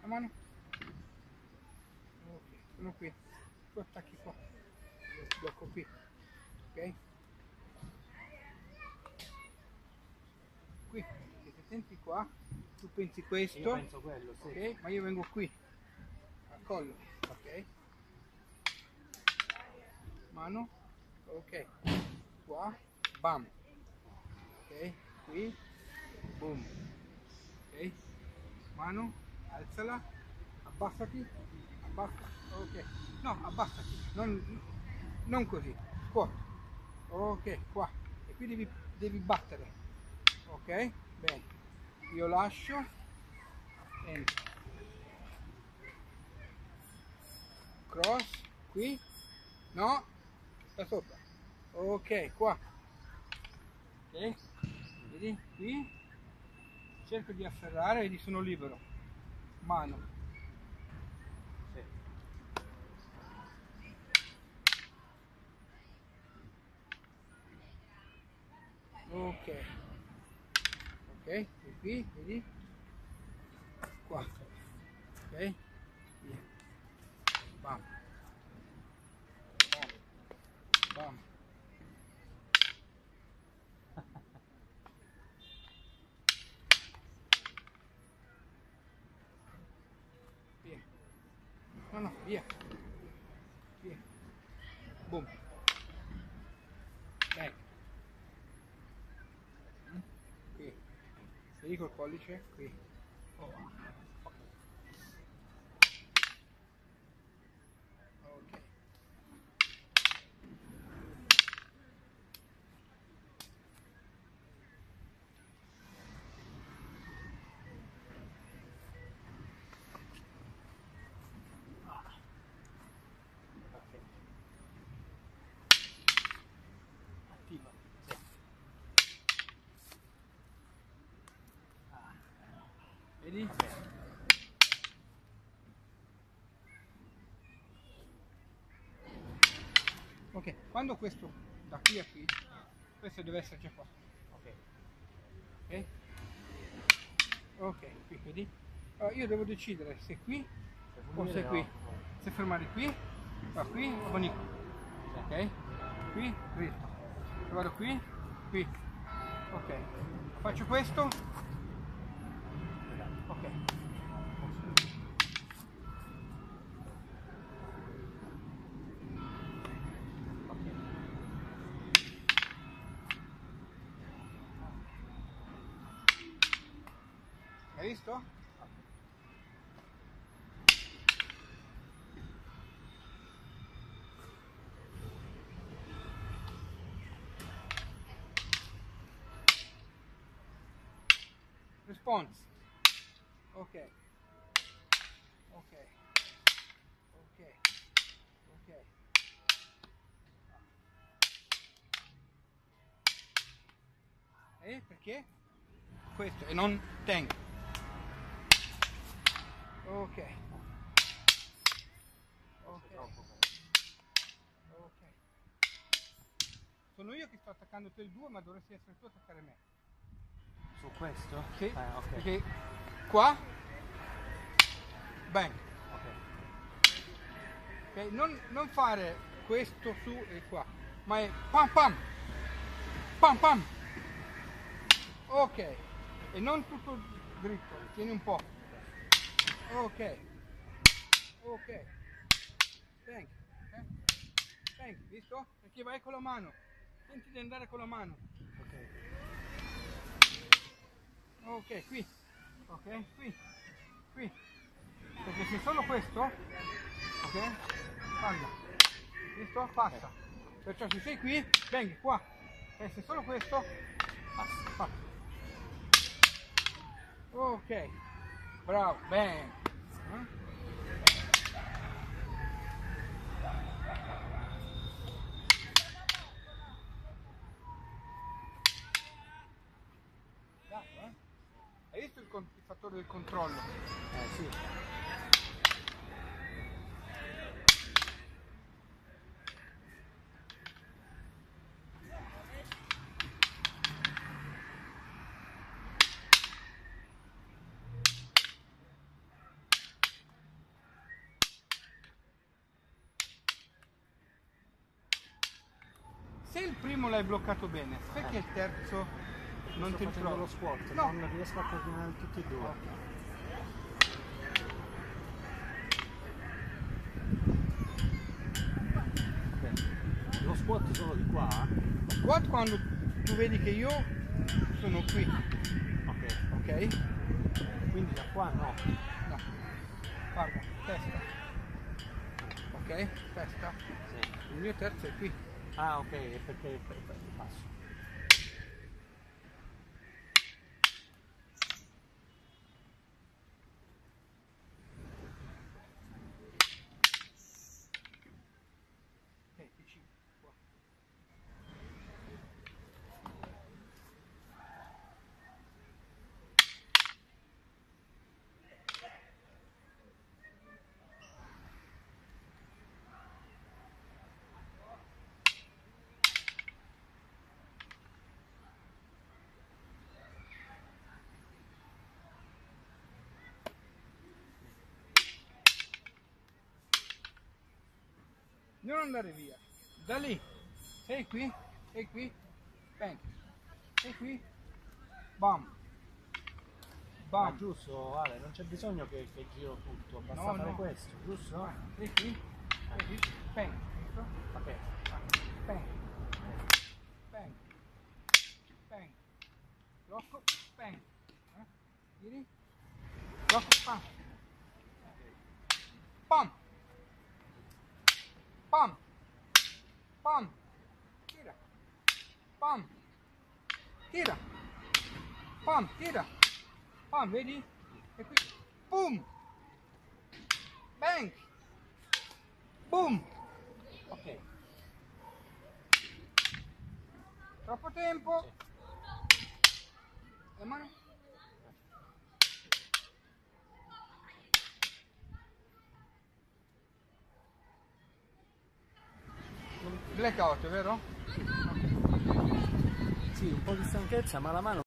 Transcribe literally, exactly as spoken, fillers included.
mano. Ok, sono qui. Tu attacchi qua. Blocco qui. Ok? Qui, se ti senti qua, tu pensi questo. Io penso quello, sì. Ok? Ma io vengo qui. Al collo. Ok? Mano. Ok. Qua. Bam. Ok? Qui. Boom. Ok? Mano. Alzala. Abbassati. Abbassa. Ok. No, abbassati. Non, non così. Qua. Ok, qua. E qui devi, devi battere. Ok? Bene. Io lascio. Entro. Cross. Qui. No. Da sopra. Ok, qua. Ok? Vedi? Qui. Cerco di afferrare, vedi, sono libero. Mano. Sì. Ok. Ok, e qui, vedi? Qua. Ok? Via. Bam. Bam. Bam. Via. No, no, via. Via. Boom. Back. Mm? Qui. Vedi col pollice? Qui. Oh. Ok. Attiva. Ah. Vedi? Ok, quando questo da qui a qui, questo deve essere già qua. Ok. Ok? Ok, qui, vedi? Allora io devo decidere se qui o se qui. Se fermare qui, va qui o venire qui. Ok? Qui, dritto. Se vado qui, qui. Ok. Faccio questo. Ok. Hai visto? Response. Ok. Ok. Ok. Ok. E perché? Questo e non tank. Ok. Ok. Ok. Sono io che sto attaccando te il due, ma dovresti essere tu a attaccare me. Su questo? Sì. Eh, ok. Perché qua bang. Ok. Ok? Non, non fare questo su e qua, ma è pam pam. Pam pam. Ok. E non tutto dritto, tieni un po'. Ok. Ok. Tank. Eh? Tank, visto? Perché vai con la mano. Senti di andare con la mano. Ok. Ok, qui. Ok, qui. Qui. Perché se solo questo, ok? Palla. Visto? Passa. Perciò se sei qui, vengi qua. E se solo questo, passa. Passa. Ok. Bravo, bene. Eh? Eh? Hai visto il, il fattore del controllo? Eh sì. Se il primo l'hai bloccato bene, perché il terzo non sto ti facendo trovi? lo squat, No. non riesco a coordinare tutti e due. Ok. Ok. Lo squat solo di qua? Squat quando tu vedi che io sono qui, Ok. ok? Quindi da qua no. No. Guarda, testa. Ok? Testa. Sì. Il mio terzo è qui. Ah ok, è perché è per- per- passo. Ok, vicino. Qua. Non andare via. Da lì. Sei qui. Sei qui. Bang. Sei qui. Bam. Ma Bam. giusto, Ale, non c'è bisogno che, che giro tutto, basta No, fare no. questo, giusto? Vai. Sei qui. Sei qui. Bang. Visto? Ok. Bang. Bang. Bang. Blocco. Bang. Eh? Giri. Blocco. Pam. Pam. Pam. Pam. Tira. Pam. Tira. Pam. Tira. Pam. Vedi? E qui. Boom. Bang. Boom. Ok. Troppo tempo. La mano. Blackout, vero? Sì, un po' di stanchezza, ma la mano